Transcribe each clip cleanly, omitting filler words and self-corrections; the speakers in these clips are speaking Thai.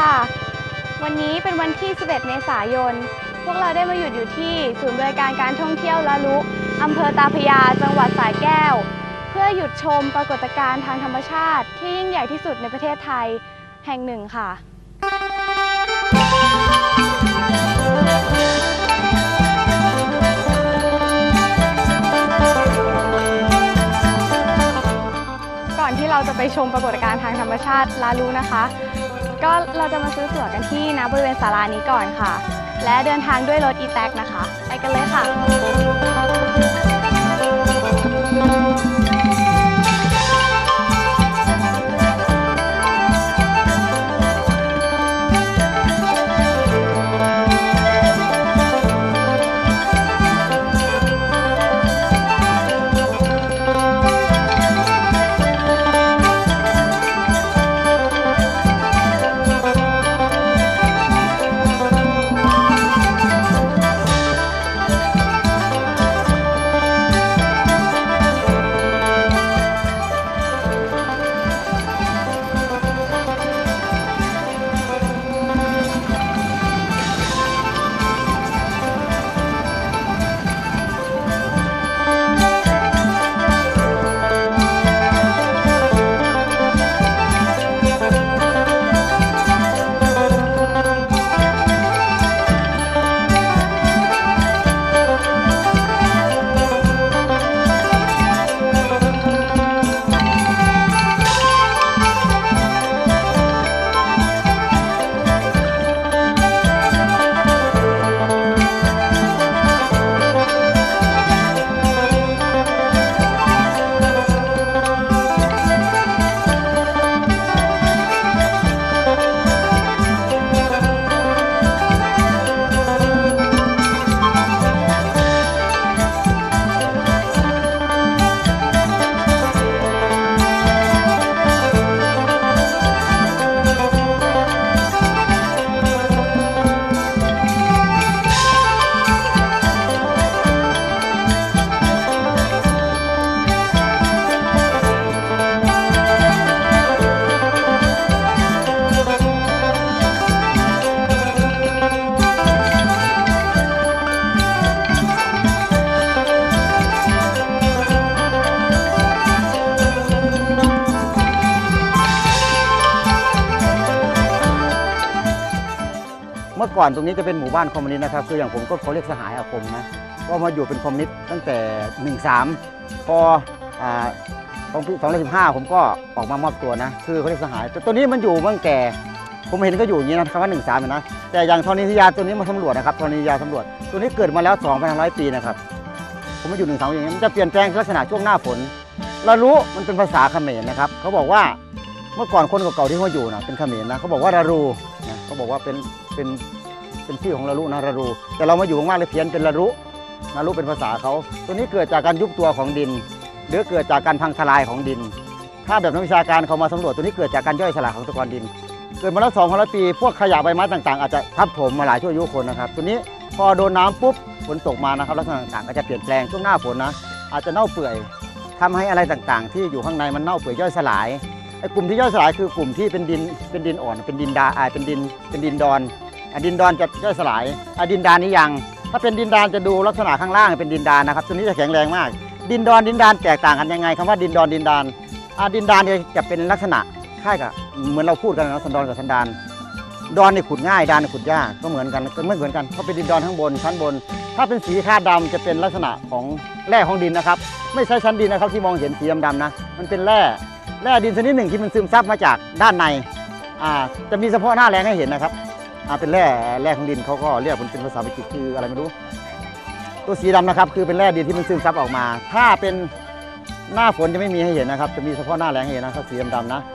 ค่ะวันนี้เป็นวันที่ 11 เมษายน พวกเราได้มาหยุดอยู่ที่ศูนย์บริการการท่องเที่ยวละลุอำเภอตาพระยา จังหวัดสระแก้ว เพื่อหยุดชมปรากฏการณ์ทางธรรมชาติที่ยิ่งใหญ่ที่สุดในประเทศไทยแห่งหนึ่งค่ะก่อนที่เราจะไปชมปรากฏการณ์ทางธรรมชาติลาลูนะคะก็เราจะมาซื้อตั๋วกันที่ณบริเวณศาลานี้ก่อนค่ะและเดินทางด้วยรถอีแท็กนะคะไปกันเลยค่ะเมื่อก่อนตรงนี้จะเป็นหมู่บ้านคอมมิวนิสต์นะครับคืออย่างผมก็เขาเรียกสหายอาคมนะก็มาอยู่เป็นคอมมิวนิสต์ตั้งแต่13พอ2015ผมก็ออกมามอบตัวนะคือเขาเรียกสหายแต่ตัวนี้มันอยู่ตั้งแต่ผมเห็นก็อยู่อย่างนี้นะคำว่า13เห็นนะแต่อย่างธรณีวิทยาตัวนี้มาสำรวจนะครับธรณีวิทยาสำรวจตัวนี้เกิดมาแล้ว 2,500 ปีนะครับผมมาอยู่13อย่างนี้มันจะเปลี่ยนแปลงลักษณะช่วงหน้าฝนเรารู้มันเป็นภาษาเขมรนะครับเขาบอกว่าเมื่อก่อนคนเก่าๆที่เขาอยู่นะเป็นเขมรนะเขาบอกว่ารารูนะเขาบอกว่าเป็นชื่อของรารุนะรารูแต่เรามาอยู่ว่างๆเลยเพี้ยนเป็นรารุเป็นภาษาเขาตัวนี้เกิดจากการยุบตัวของดินหรือเกิดจากการพังทลายของดินถ้าแบบนักวิชาการเขามาสำรวจตัวนี้เกิดจากการย่อยสลายของตะกอนดินเกิดมาแล้ว2,000 ปีพวกขยะใบไม้ต่างๆอาจจะทับถมมาหลายชั่วอายุคนนะครับตัวนี้พอโดนน้ำปุ๊บฝนตกมานะครับลักษณะต่างๆก็จะเปลี่ยนแปลงช่วงหน้าฝนนะอาจจะเน่าเปื่อยทำให้อะไรต่างๆที่อยู่ข้างในมันเน่าเปื่อยย่อยสลายไอ้กลุ่มที่ย่อยสลายคือกลุ่มที่เป็นดินอ่อนเป็นดินดอนดินดอนจะย่อยสลายดินดานนี้ยังถ้าเป็นดินดานจะดูลักษณะข้างล่างเป็นดินดานนะครับตัวนี้จะแข็งแรงมากดินดานแตกต่างกันยังไงคำว่าดินดานดินดานจะเป็นลักษณะคล้ายกับเหมือนเราพูดกันนะสันดอนกับสันดานดอนนี่ขุดง่ายดานนี่ขุดยากก็เหมือนกันไม่เหมือนกันเพราะเป็นดินดอนข้างบนชั้นบนถ้าเป็นสีคาดดำจะเป็นลักษณะของแร่ของดินนะครับไม่ใช่ชั้นดินนะครับที่มองเห็นสีดำๆนะมันเป็นแร่ดินชนิดหนึ่งที่มันซึมซับมาจากด้านในจะมีเฉพาะหน้าแรงให้เห็นนะครับเป็นแร่ของดินเขาก็เรียกมันเป็นภาษาอังกฤษคืออะไรไม่รู้ตัวสีดำนะครับคือเป็นแร่ดินที่มันซึมซับออกมาถ้าเป็นหน้าฝนจะไม่มีให้เห็นนะครับจะมีเฉพาะหน้าแรงให้เห็นนะครับสีดำๆนะ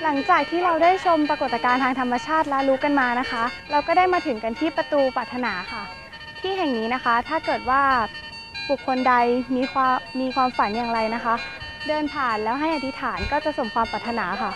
ลังจากที่เราได้ชมปรากฏการณ์ทางธรรมชาติละลุกันมานะคะ เราก็ได้มาถึงกันที่ประตูปรารถนาค่ะ ที่แห่งนี้นะคะถ้าเกิดว่าบุคคลใดมีความฝันอย่างไรนะคะ เดินผ่านแล้วให้อธิษฐานก็จะสมความปรารถนาค่ะ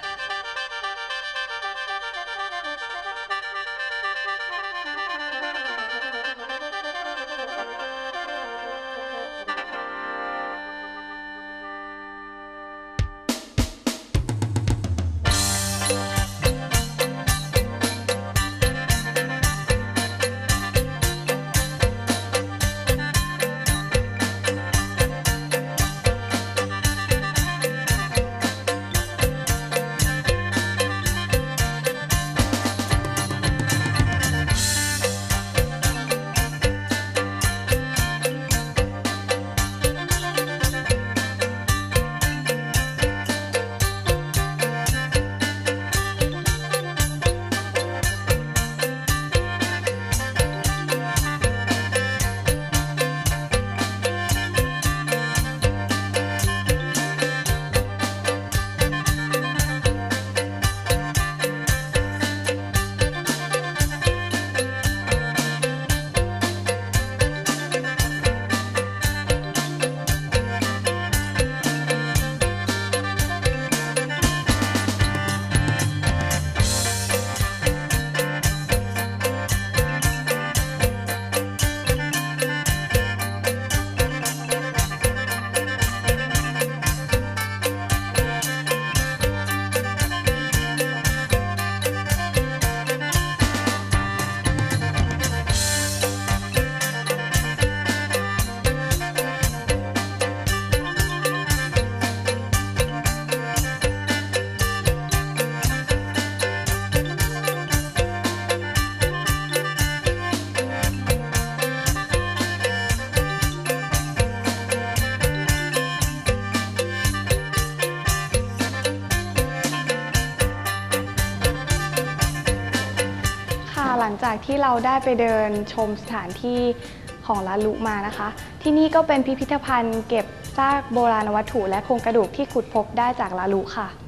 หลังจากที่เราได้ไปเดินชมสถานที่ของละลุมานะคะ ที่นี่ก็เป็นพิพิธภัณฑ์เก็บซากโบราณวัตถุและโครงกระดูกที่ขุดพบได้จากละลุค่ะ